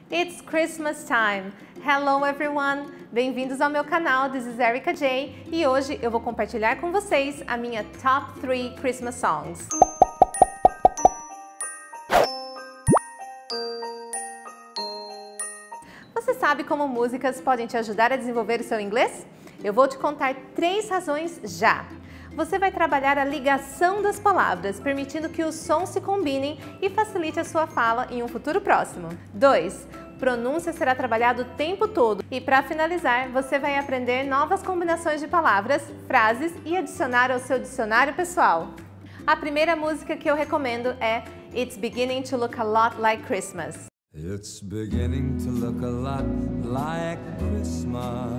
It's Christmas time! Hello everyone! Bem-vindos ao meu canal, this is Erica J, e hoje eu vou compartilhar com vocês a minha Top 3 Christmas Songs. Você sabe como músicas podem te ajudar a desenvolver o seu inglês? Eu vou te contar 3 razões já! Você vai trabalhar a ligação das palavras, permitindo que os sons se combinem e facilite a sua fala em um futuro próximo. 2. Pronúncia será trabalhado o tempo todo. E para finalizar, você vai aprender novas combinações de palavras, frases e adicionar ao seu dicionário pessoal. A primeira música que eu recomendo é It's Beginning to Look a Lot Like Christmas. It's beginning to look a lot like Christmas.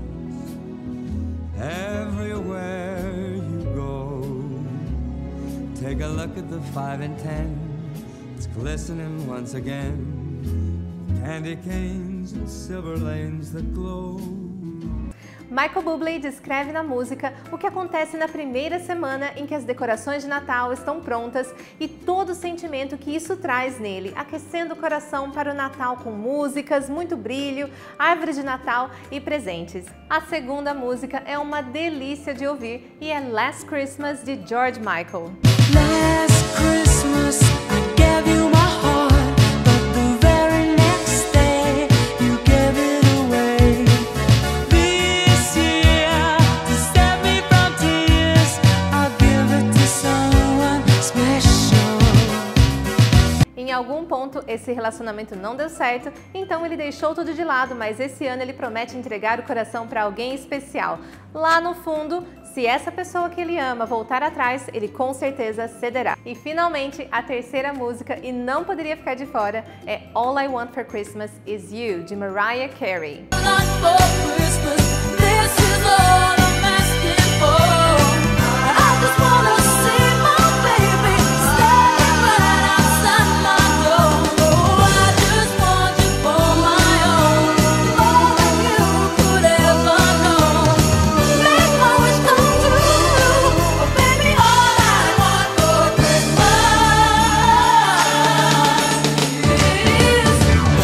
Everywhere you go, take a look at the 5 and 10. It's glistening once again. Candy canes and silver lanes that glow. Michael Bublé descreve na música o que acontece na primeira semana em que as decorações de Natal estão prontas e todo o sentimento que isso traz nele, aquecendo o coração para o Natal com músicas, muito brilho, árvore de Natal e presentes. A segunda música é uma delícia de ouvir e é Last Christmas de George Michael. Last Christmas I gave you my heart, but the very next day you gave it away. This year, to save me from tears, I'll give it to someone special. Em algum ponto, esse relacionamento não deu certo, então ele deixou tudo de lado, mas esse ano ele promete entregar o coração para alguém especial. Lá no fundo, se essa pessoa que ele ama voltar atrás, ele com certeza cederá. E finalmente, a terceira música, e não poderia ficar de fora, é All I Want for Christmas Is You, de Mariah Carey. Not for Christmas, this is all I'm asking for. I just wanna see my baby stand right outside my door. Oh, I just want you for my own, more than you could ever know. Make my wish come true, oh baby, all I want for Christmas is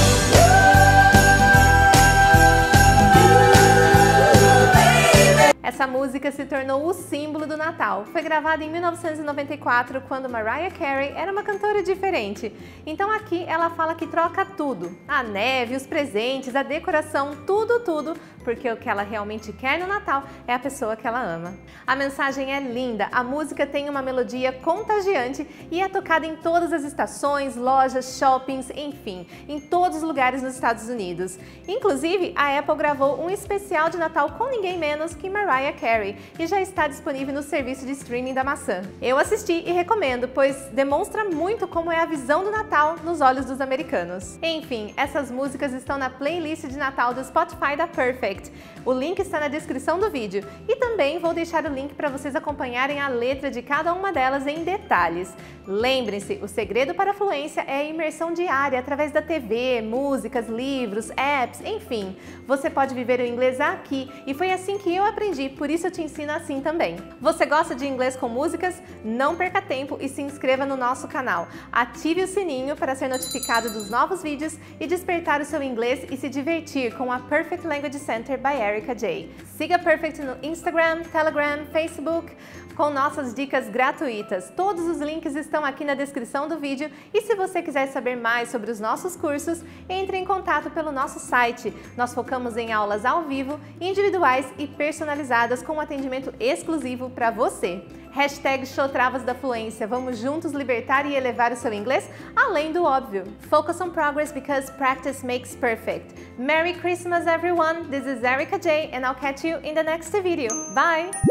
Essa música se tornou o símbolo do Natal. Foi gravada em 1994, quando Mariah Carey era uma cantora diferente. Então aqui ela fala que troca tudo. A neve, os presentes, a decoração, tudo, porque o que ela realmente quer no Natal é a pessoa que ela ama. A mensagem é linda, a música tem uma melodia contagiante e é tocada em todas as estações, lojas, shoppings, enfim, em todos os lugares nos Estados Unidos. Inclusive, a Apple gravou um especial de Natal com ninguém menos que Mariah Carey e já está disponível no serviço de streaming da maçã. Eu assisti e recomendo, pois demonstra muito como é a visão do Natal nos olhos dos americanos. Enfim, essas músicas estão na playlist de Natal do Spotify da Perfect. O link está na descrição do vídeo e também vou deixar o link para vocês acompanharem a letra de cada uma delas em detalhes. Lembrem-se, o segredo para a fluência é a imersão diária através da TV, músicas, livros, apps, enfim. Você pode viver o inglês aqui e foi assim que eu aprendi, por isso eu te ensino assim também. Você gosta de inglês com músicas? Não perca tempo e se inscreva no nosso canal. Ative o sininho para ser notificado dos novos vídeos e despertar o seu inglês e se divertir com a Perfect Language Center by Erica J. Siga Perfect no Instagram, Telegram, Facebook, com nossas dicas gratuitas. Todos os links estão aqui na descrição do vídeo e se você quiser saber mais sobre os nossos cursos, entre em contato pelo nosso site. Nós focamos em aulas ao vivo, individuais e personalizadas com um atendimento exclusivo para você. #ShowTravas da Fluência. Vamos juntos libertar e elevar o seu inglês além do óbvio. Focus on progress because practice makes perfect. Merry Christmas everyone! This is Erica J and I'll catch you in the next video. Bye!